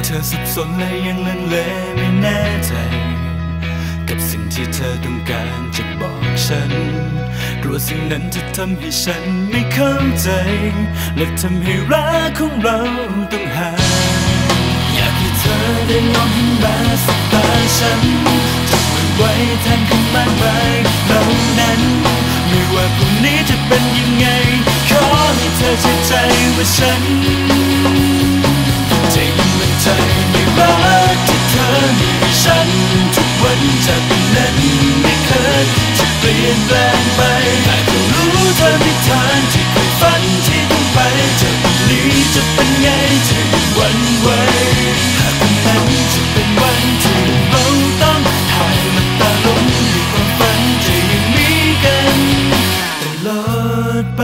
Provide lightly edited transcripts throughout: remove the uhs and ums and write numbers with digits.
ธอสับสนและยังลังเลไม่แน่ใจกับสิ่งที่เธอต้องการจะบอกฉันกลัวสิ่งนั้นจะทำให้ฉันไม่เข้าใจและทำให้รักของเราต้องห่างอยากให้เธอได้ลองหันมาสบตาฉันจับมันไว้แทนคำมากมายเหล่านั้นไม่ว่าพรุ่งนี้จะเป็นยังไงขอให้เธอเชื่อใจว่าฉันจะยังมั่นใจในรักที่เธอมีให้ฉันทุกวันจากนั้นไม่เคยจะเปลี่ยนแปลงไปแต่ก็รู้เธอมีทางที่เคยฝันที่ต้องไปจากวันนี้จะเป็นไงจะยังหวั่นไหวหากวันนั้นจะเป็นวันที่เราต้องถ่ายหลับตาลงในความฝันจะยังมีกันตลอดไป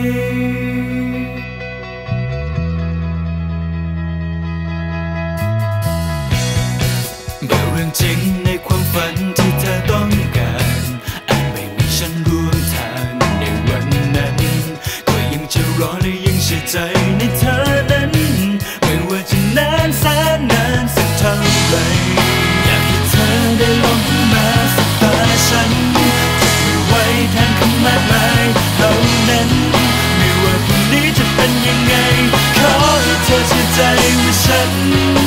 เรื่องจริงในความฝันที่เธอต้องการอาจไม่มีฉันร่วมทางในวันนั้นก็ยังจะรอและยังเชื่อใจในเธอนั้นไม่ว่าจะนานแสนนานสักเท่าไหร่อยากให้เธอได้ลองหันมาสบตาฉันจะไม่ไว้แทนคำมากมายเหล่านั้นไม่ว่าพรุ่งนี้จะเป็นยังไงขอให้เธอเชื่อใจว่าฉัน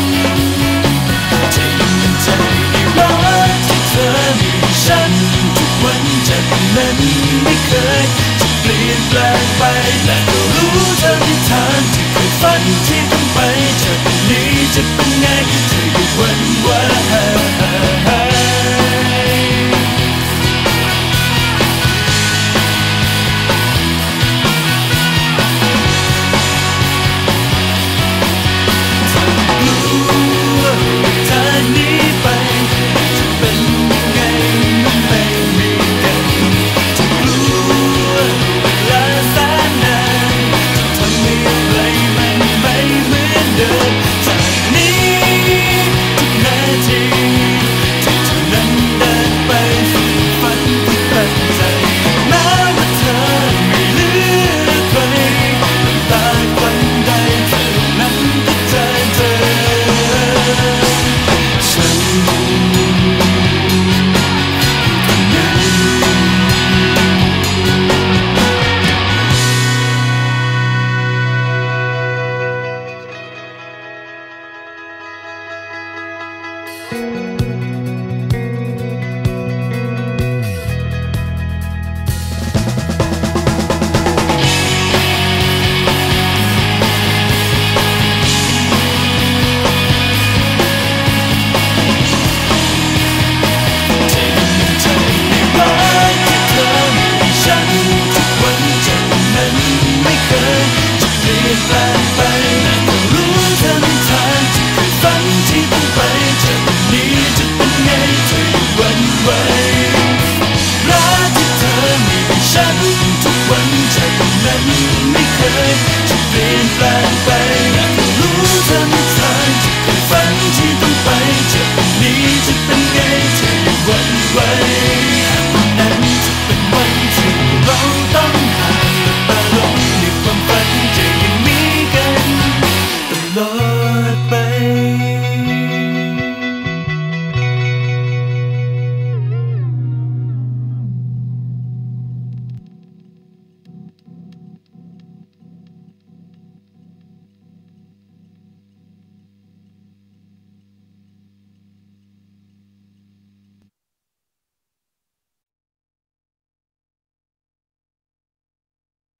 ฉันทุกวันจากนั้นไม่เคยจะเปลี่ยนแปลงไปและก็รู้เธอมีทางที่เคยฝันที่ต้องไปจากวันนี้จะเป็นไงเธออย่าหวั่นไหวรักที่เธอมีให้ฉันทุกวันจากนั้นไม่เคย